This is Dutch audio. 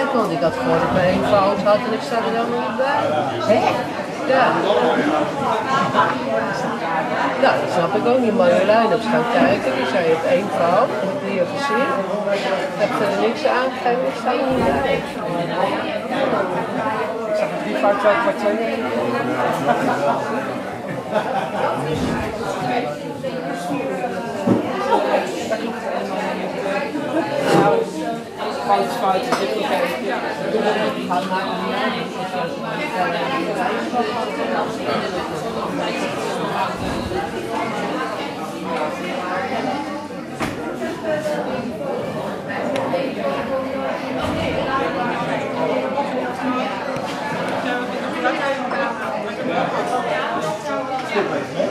maken, want ik had gehoord dat ik maar 1 fout had en ik sta er dan niet bij. Echt? Ja. Nou, dat snap ik ook niet. Marjolein op gaan kijken, die zei je hebt 1 fout, dat heb ik hier gezien. Ik heb er niks aangegeven, ik sta er niet bij. Ik zag het 3 fout uit wat 2. Fout, dit oké.